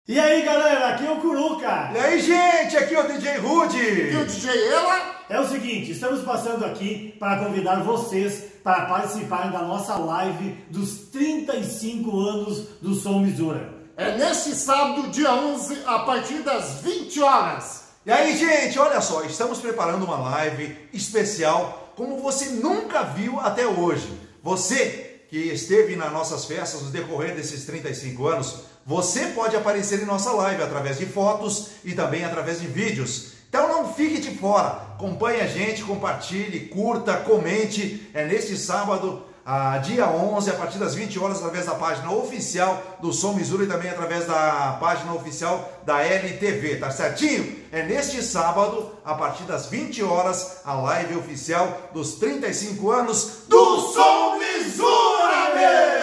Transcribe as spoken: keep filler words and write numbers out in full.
E aí galera, aqui é o Curuca. E aí gente, aqui é o D J Rude. E o D J Ela. É o seguinte, estamos passando aqui para convidar vocês para participarem da nossa live dos trinta e cinco anos do Som Misura. É neste sábado, dia onze, a partir das vinte horas. E aí gente, olha só, estamos preparando uma live especial como você nunca viu até hoje. Você que esteve nas nossas festas no decorrer desses trinta e cinco anos, você pode aparecer em nossa live através de fotos e também através de vídeos. Então não fique de fora, acompanhe a gente, compartilhe, curta, comente. É neste sábado, ah, dia onze, a partir das vinte horas, através da página oficial do Som Misura e também através da página oficial da L T V, tá certinho? É neste sábado, a partir das vinte horas, a live oficial dos trinta e cinco anos do Som Misura, meu!